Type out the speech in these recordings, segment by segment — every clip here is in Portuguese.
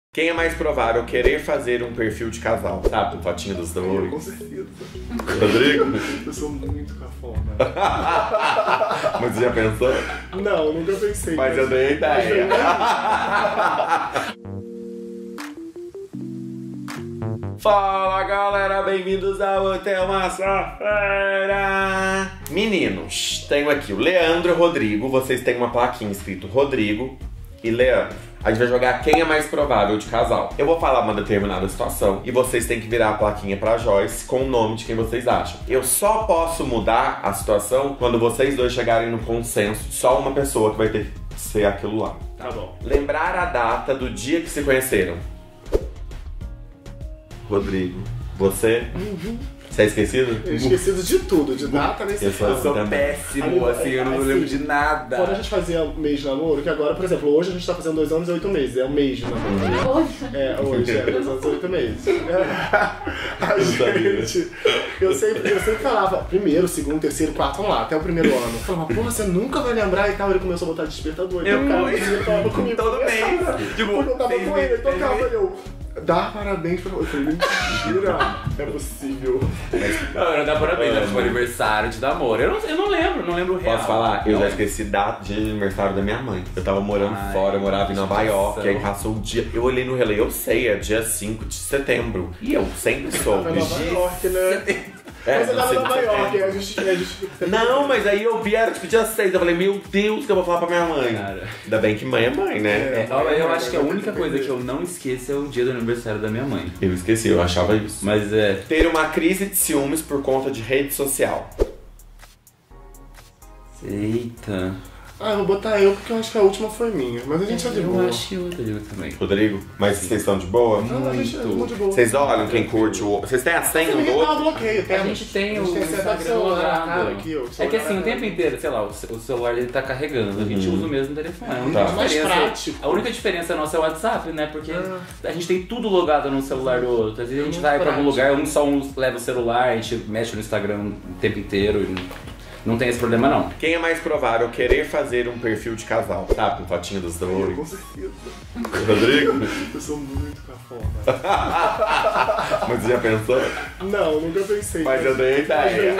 Quem é mais provável querer fazer um perfil de casal? Sabe, com fotinho dos dois? Com certeza. Rodrigo? Eu sou muito cafona. Mas você já pensou? Não, nunca pensei. Mas eu dei a ideia. Fala galera, bem-vindos ao Hotel Massafera! Meninos, tenho aqui o Leandro e o Rodrigo. Vocês têm uma plaquinha escrito Rodrigo e Leandro. A gente vai jogar quem é mais provável de casal. Eu vou falar uma determinada situação e vocês têm que virar a plaquinha pra Joyce com o nome de quem vocês acham. Eu só posso mudar a situação quando vocês dois chegarem no consenso. Só uma pessoa que vai ter que ser aquilo lá. Tá bom. Lembrar a data do dia que se conheceram. Rodrigo, você? Você é esquecido? Eu esquecido de tudo, de data nesse Eu caso. sou péssimo, assim, eu não lembro de nada. Quando a gente fazia mês de namoro, que agora, por exemplo, hoje a gente tá fazendo 2 anos e 8 meses, é um mês de namoro. Hoje é 2 anos e 8 meses. A gente, eu sempre falava, primeiro, segundo, terceiro, quarto, vamos lá, até o primeiro ano. Eu falava, pô, você nunca vai lembrar e tal. Ele começou a botar despertador. Eu tava comigo todo mês. Tipo, eu tava com ele, ele tocava e eu... Dá parabéns pra você. Mentira, é possível. Não dá parabéns, era tipo aniversário de namoro. Eu não lembro real. Posso falar? Eu já esqueci data de aniversário da minha mãe. Eu tava morando fora, eu morava em Nova York, aí passou o dia. Eu olhei no relé, eu sei, é dia 5 de setembro. E eu sempre soube. Tava em Nova York, né? Mas eu tava em Nova York, a gente Não, mas aí eu vi, era tipo dia 6. Eu falei, meu Deus, que eu vou falar pra minha mãe. Cara. Ainda bem que mãe é mãe, né? Eu acho que a única coisa que eu não esqueço é o dia do aniversário da minha mãe. Eu esqueci, eu achava isso. Mas é... Ter uma crise de ciúmes por conta de rede social. Eita. Ah, eu vou botar eu porque eu acho que a última foi minha. Mas a gente é de boa. Eu acho que eu digo também. Rodrigo, mas vocês estão de boa? Não, a gente é muito de boa. Vocês olham quem curte o... Vocês têm a senha um do Ninguém dá outro? bloqueio, A gente tem o Instagram celular, logado. aqui, ó, É que assim, o tempo inteiro, sei lá, o celular ele tá carregando, a gente usa o mesmo telefone. A única Tá. Mais diferença- prático. A única diferença nossa é o WhatsApp, né? Porque a gente tem tudo logado no celular do outro. Às vezes a gente vai pra algum lugar, só um leva o celular, a gente mexe no Instagram o tempo inteiro. E não tem esse problema, não. Quem é mais provável querer fazer um perfil de casal? Sabe, com fotinho dos Com dois? certeza. Rodrigo? Eu sou muito cafona. Mas você já pensou? Não, nunca pensei. Mas eu dei a ideia.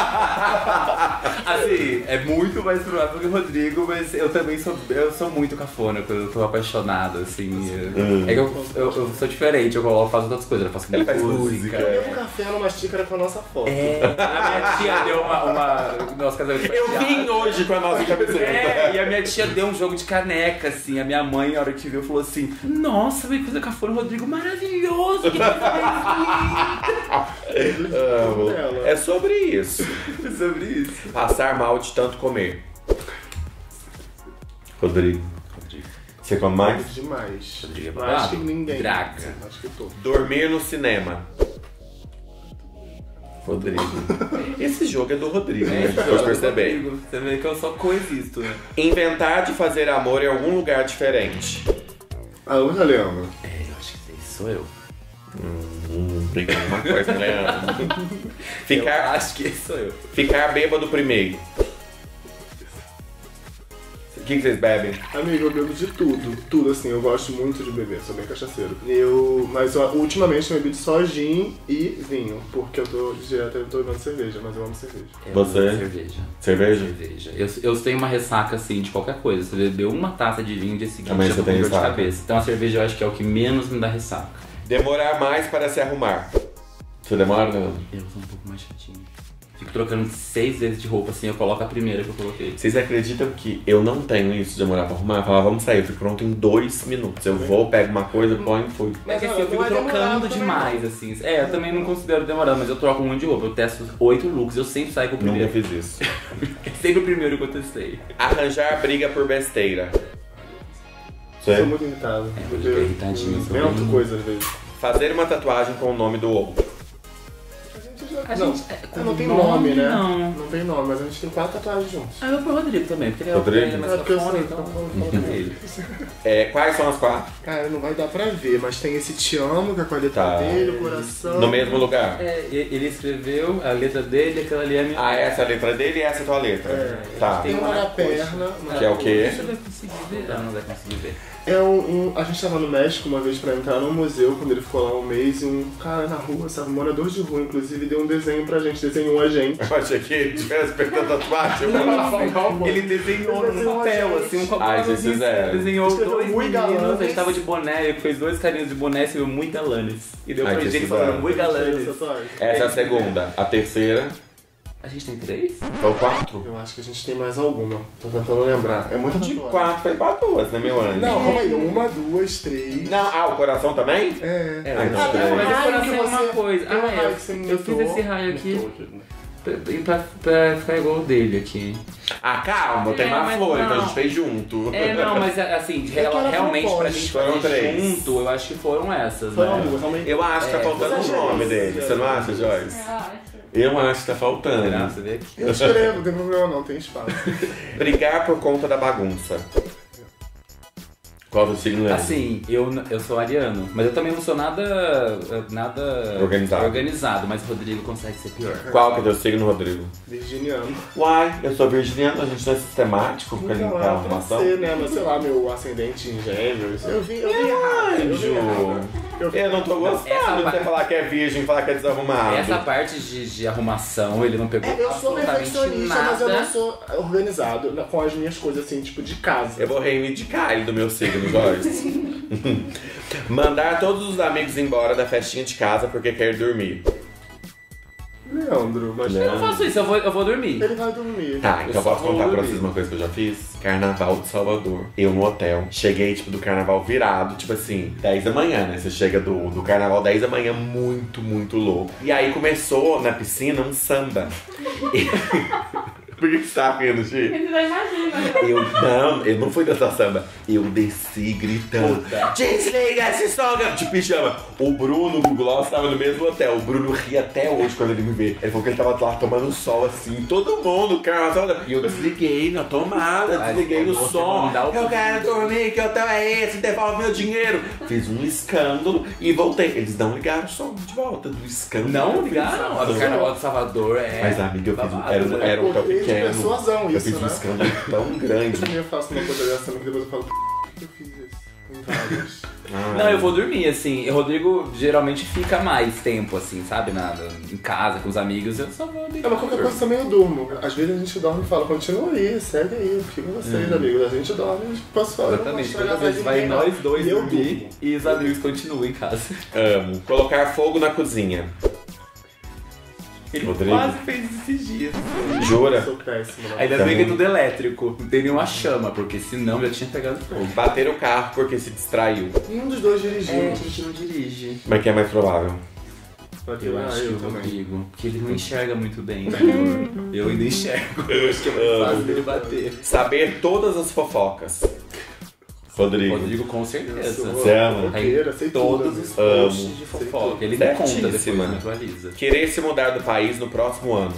Assim, é muito mais provável que o Rodrigo, mas eu também sou muito cafona quando eu tô apaixonado, assim. É que eu sou diferente, eu faço outras coisas, eu faço Ele faz música. Eu bebo café numa xícara com a nossa foto. A minha tia deu uma nosso casamento foi Eu adiado. vim hoje com a nossa camiseta. E a minha tia deu um jogo de caneca, assim. A minha mãe, na hora que viu, falou assim: nossa, que coisa cafona, Rodrigo, maravilhoso! Que Amo. É sobre isso. é sobre isso. Passar mal de tanto comer. Rodrigo. Você come mais? Demais. Rodrigo é Eu babado. acho que ninguém. Draga. Acho que tô. Dormir no cinema. Rodrigo. Esse jogo é do Rodrigo, né? Pode perceber. Rodrigo, você vê que eu só coexisto, né? Inventar de fazer amor em algum lugar diferente. Ah, eu já lembro. Eu acho que esse sou eu. Briga alguma coisa, né? Eu acho que esse sou eu. Ficar bêbado primeiro. O que vocês bebem? Amigo, eu bebo de tudo. Tudo, assim. Eu gosto muito de beber. Sou bem cachaceiro. Mas ultimamente eu bebi só gin e vinho. Porque eu tô bebendo cerveja. Mas eu amo cerveja. Você? amo cerveja. Cerveja? Cerveja. Eu tenho uma ressaca, assim, de qualquer coisa. Você bebeu uma taça de vinho, dia seguinte Também eu você tô com tem dor de ressaca. cabeça. Então a cerveja eu acho que é o que menos me dá ressaca. Demorar mais para se arrumar. Você demora, né? Eu sou um pouco mais chatinho. Fico trocando 6 vezes de roupa, assim, eu coloco a primeira que eu coloquei. Vocês acreditam que eu não tenho isso de demorar pra arrumar? Eu falava, vamos sair, eu fico pronto em 2 minutos. Eu vou, pego uma coisa, ponho e fui. É que assim, eu não fico é demorado trocando também, demais, assim. Eu também não considero demorado, mas eu troco um monte de roupa. Eu testo 8 looks, eu sempre saio com o Nunca primeiro. fiz isso. Sempre o primeiro que eu testei. Arranjar briga por besteira. Sou Você? muito irritado. Eu fico irritadinho. Invento coisa às vezes. Fazer uma tatuagem com o nome do outro. Não tem nome, né? Não. Não tem nome, mas a gente tem 4 tatuagens juntos. Ah, eu pro Rodrigo também, porque ele é Rodrigo? ele é mais porque eu cafona, sei, então... ele. Quais são as 4? Cara, não vai dar pra ver, mas tem esse te amo, que é com a letra Tá. dele, o coração. No mesmo lugar? Ele escreveu a letra dele, aquela ali é a minha... Ah, essa é a letra dele e essa é a tua letra. É. Tá. Tem uma na perna. Que é o quê? Deixa eu ver conseguir. Eu não vai conseguir ver. A gente tava no México uma vez pra entrar num museu, quando ele ficou lá um mês, e um cara na rua, sabe, um morador de rua, inclusive, deu um desenho pra gente, desenhou a gente. Eu achei que ele tivesse pegado tatuagem. Ele desenhou num papel, assim, um papel. Ai, vocês fizeram. Desenhou Escreveu 2 Muy meninos, Galanes. a gente tava de boné, ele fez 2 carinhos de boné, escreveu Muy Galanes. E deu Ai, pra que gente fizeram. falando Muy Galanes. Essa é a segunda. A terceira A gente tem 3? foi o 4. Eu acho que a gente tem mais alguma, tô tentando lembrar. É muita De tatuagem. 4 foi pra 2, né, meu anjo? Não, calma aí, 1, 2, 3. Não, o coração também? É. Ai, não, Mas três. o raio coração que é uma você- coisa. tem um raio Eu que você fiz imitou. esse raio aqui Imitou. pra ficar igual o dele aqui. Ah, calma, tem uma mas flor, não. então a gente fez junto. Não, mas assim, que era realmente pra propósito. gente Foram fazer 3. junto, eu acho que foram essas, Foram né? 2, realmente. Eu acho que tá faltando o você nome acha dele. isso? Você não acha, Joyce? Eu acho. Eu acho que tá faltando. Você vê aqui. Eu escrevo, não tem problema não, tem espaço. Brigar por conta da bagunça. Qual do signo é? Assim, eu sou ariano, mas eu também não sou nada organizado, mas o Rodrigo consegue ser pior. Qual que é teu signo, Rodrigo? Virginiano. Uai, eu sou virginiano, a gente não é sistemático pra limpar a Pode arrumação. ser, né? Mas sei lá, meu ascendente em gêmeos. Eu vi errado. Eu não tô gostando de você falar que é virgem, falar que é desarrumado. Essa parte de arrumação, ele não pegou Eu sou absolutamente perfeccionista, nada. mas eu não sou organizado com as minhas coisas assim, tipo de casa. Eu vou reivindicar ele do meu signo, Joyce. Mandar todos os amigos embora da festinha de casa porque quer dormir. Leandro, mas Eu não faço isso, eu vou dormir. ele vai dormir. Tá, então eu só posso vou contar pra dormir. vocês uma coisa que eu já fiz? Carnaval de Salvador. Eu no hotel. Cheguei, tipo, do carnaval virado, tipo assim, 10 da manhã, né? Você chega do carnaval 10 da manhã, muito, muito louco. E aí começou na piscina um samba. Por que você tá rindo, Gi? Você já imagina. Eu não fui dançar samba. Eu desci gritando. Desliga esse som de pijama. O Bruno, o Gloss, tava no mesmo hotel. O Bruno ria até hoje quando ele me vê. Ele falou que ele tava lá tomando sol assim. Todo mundo, cara. E eu desliguei na tomada, desliguei o som. Eu quero dormir, que hotel é esse? Devolve meu dinheiro. Fiz um escândalo e voltei. Eles não ligaram o som de volta do escândalo. Não ligaram? A do Carnaval de Salvador é. Mas, amiga, eu fiz babado, né? era um hotel Porque de pequeno. persuasão Eu isso, fiz um né? escândalo tão grande. Eu faço uma coisa dessa, mas depois eu falo, por que eu fiz isso? Tem vários. Não, eu vou dormir, assim. O Rodrigo geralmente fica mais tempo, assim, sabe? Em casa, com os amigos. Eu só vou É, deitar. mas qualquer coisa também eu durmo. Às vezes a gente dorme e fala, continua aí, segue aí, fica com vocês, amigos. A gente dorme, a gente passa fora. Exatamente, todas as vezes vai nós dois dormir e os amigos continuam em casa. Amo. Colocar fogo na cozinha. Ele Rodrigo? quase fez isso esses dias. Eu Jura? sou péssimo. Né? Ainda bem que é tudo elétrico, não tem nenhuma chama, porque senão já tinha pegado fogo. Bater o carro porque se distraiu. Nenhum dos dois dirigiu. a gente não dirige. Mas que é mais provável? Eu acho que o também. Rodrigo, porque ele não enxerga muito bem, né? Eu ainda enxergo. Eu acho que é mais fácil dele bater. Saber todas as fofocas. Rodrigo. Rodrigo, com certeza. Você ama? Roqueira, sei Todos tudo. os Amo. posts de fofoca. Ele me conta depois, Certíssima. me atualiza. Querer se mudar do país no próximo ano.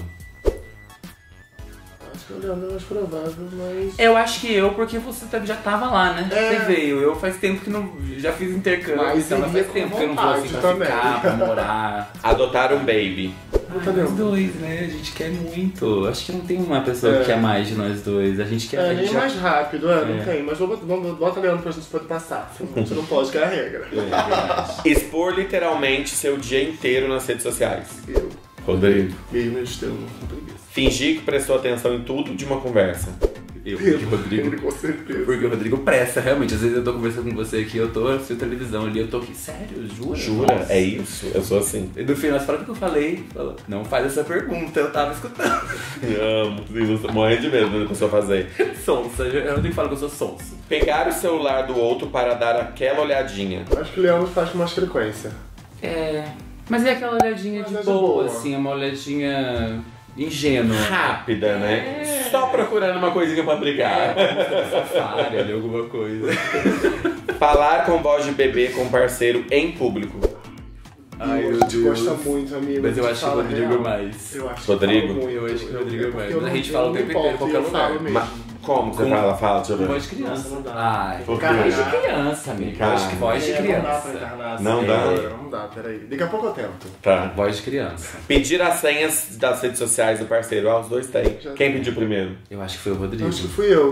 Acho que o Leandro é mais provável, mas... Eu acho que eu, porque você já tava lá, né? É. Você veio. Eu faz tempo que não. Já fiz intercâmbio, Mas então iria faz com tempo que eu não vou assim pra vontade também. ficar, pra morar. Adotar um baby. Nós dois, né? A gente quer muito. Acho que não tem uma pessoa que quer mais de nós dois. A gente quer. É, a nem gente mais rápido, não É. tem. Mas bota Leandro pra gente poder passar. A gente não pode, que é a regra. É verdade. Expor literalmente seu dia inteiro nas redes sociais. Eu, Rodrigo. mesmo eu estou com preguiça. Fingir que prestou atenção em tudo de uma conversa. Eu, porque o Rodrigo. Com certeza. Porque o Rodrigo presta, realmente. Às vezes eu tô conversando com você aqui, eu tô assistindo televisão ali, eu tô aqui, sério, jura? Jura? Nossa. É isso? Eu sou assim. E no final você fala o que eu falei. Fala, não faz essa pergunta, eu tava escutando. Amo. Morrendo de medo da pessoa fazer. Sonsa, eu nem falo que eu sou sonso. Pegar o celular do outro para dar aquela olhadinha. Acho que o Leandro faz com mais frequência. É. Mas é aquela olhadinha Mas de é de boa, boa. assim, é uma olhadinha ingênua. Rápida, né? Só procurando uma coisinha pra brigar. Safari ali, alguma coisa. Falar com voz de bebê com parceiro em público. Ai, a meu gente Deus. gosta muito, amigo. Mas eu a gente acho que o fala Rodrigo real. mais. Eu acho Rodrigo? que eu falo muito. Eu acho que o Rodrigo é mais. porque eu A não- gente fala eu o não tempo inteiro, importo, qualquer eu falo lugar. mesmo. Mas como que você fala? Fala, deixa eu ver. Voz de criança. Nossa, não dá. Ai, Por quê? voz de criança, amigo. Cara, Acho que voz de Não dá pra criança. encarnar assim. Não dá? Não dá, peraí. Daqui a pouco eu tento. Tá. Voz de criança. Pedir as senhas das redes sociais do parceiro. Ah, os dois têm. Já Quem tem. pediu primeiro? Eu acho que foi o Rodrigo. Acho que fui eu.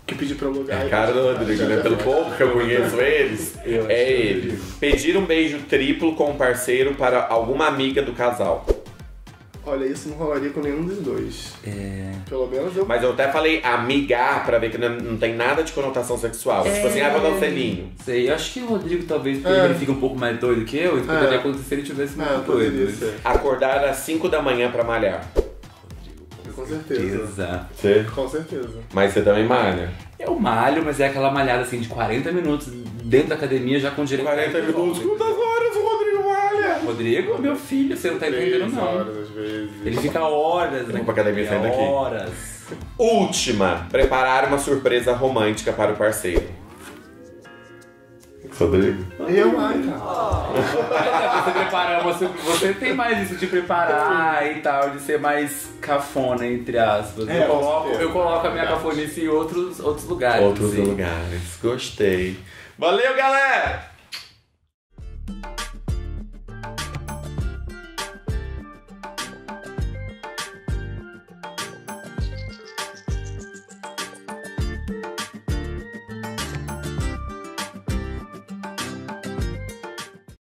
Que pediu pra alugar. É a cara do Rodrigo, né? Pelo pouco que eu conheço eles, é ele. Pedir um beijo triplo com um parceiro para alguma amiga do casal. Olha, isso não rolaria com nenhum dos dois. Pelo menos eu... Mas eu até falei amigar pra ver que não tem nada de conotação sexual. Tipo assim, vou dar um selinho. Sei, eu acho que o Rodrigo talvez, porque ele fica um pouco mais doido que eu, isso poderia acontecer se ele tivesse muito doido. Acordar às 5 da manhã pra malhar. Com certeza. Você? Com certeza. Mas você também malha? Eu malho, mas é aquela malhada assim de 40 minutos dentro da academia já com direito. 40 minutos? Quantas horas o Rodrigo malha? Rodrigo, meu filho, você não tá entendendo não. Horas, às vezes. Ele fica horas, né? Vou pra academia saindo daqui. Horas. Última, preparar uma surpresa romântica para o parceiro. Rodrigo? Eu, cara. Você preparar, você tem mais isso de preparar e tal, de ser mais cafona, entre aspas. Eu coloco a minha cafonice em outros lugares. Outros lugares. Gostei. Valeu, galera!